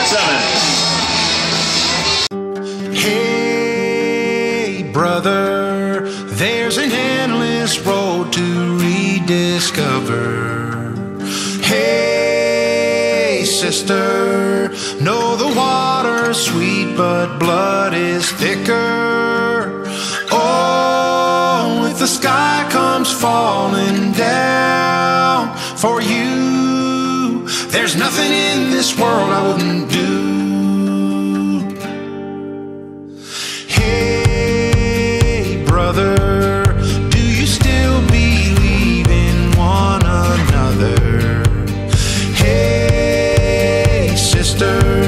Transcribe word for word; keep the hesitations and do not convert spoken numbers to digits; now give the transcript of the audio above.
seven. Hey, brother, there's an endless road to rediscover. Hey, sister, know the water's sweet, but blood is thicker. Oh, if the sky comes falling down for you, there's nothing in this world I wouldn't do. Hey, brother, do you still believe in one another? Hey, sister,